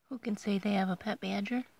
Who can say they have a pet badger?